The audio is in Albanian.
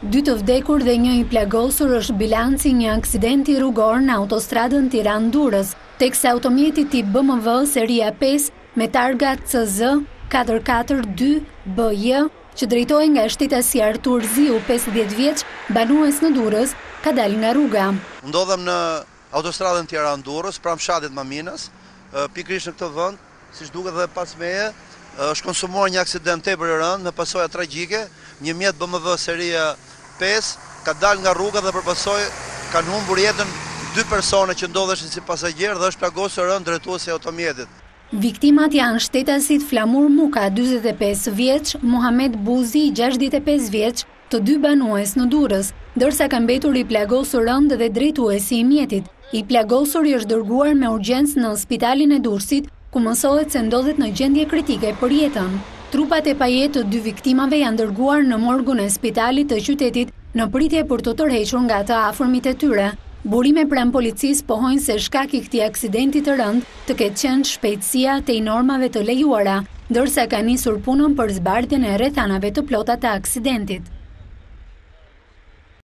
2 të vdekur dhe 1 i plagosur është bilanci një aksidenti rrugor në autostradën Tiranë Durrës, teksa automjeti tip BMW seria 5 me targa CZ 442BJ që drejtohej nga shtetasi Artur Ziu, 50 vjeç, banues në Durrës, ka dalë nga rruga. Ndodhem në autostradën Tiranë Durrës, pranë fshatit Maminës, pikërisht në këtë vend, siç duket dhe pas meje, është konsumuar një aksident tepër i rëndë me pasoja tragjike. Një mjet BMW seria 5 ka dalë nga rruga dhe për pasojë kanë humbur jetën 2 persone që ndodheshin si pasagjerë dhe është plagosur rënd drejtuesi i automjetit. Viktimat janë shtetasit Flamur Muka, 45 vjeç, Muhamed Buzi, 65 vjeç, të 2 banues në Durrës, ndërsa ka mbetur i plagosur rënd dhe drejtuesi i mjetit. I plagosuri është dërguar me urgjencë në spitalin e Durrësit, ku mësohet se ndodhet në gjendje kritike për jetën. Trupat e pajetë të 2 viktimave janë dërguar në morgun e spitalit të qytetit në pritje për të tërhequr nga të afërmit e tyre. Burime pranë policisë pohojnë se shkak i këtij aksidenti të rënd të ketë qenë shpejtësia te normave të lejuara, ndërsa ka nisur punën për zbardhjen e rrethanave të plota të aksidentit.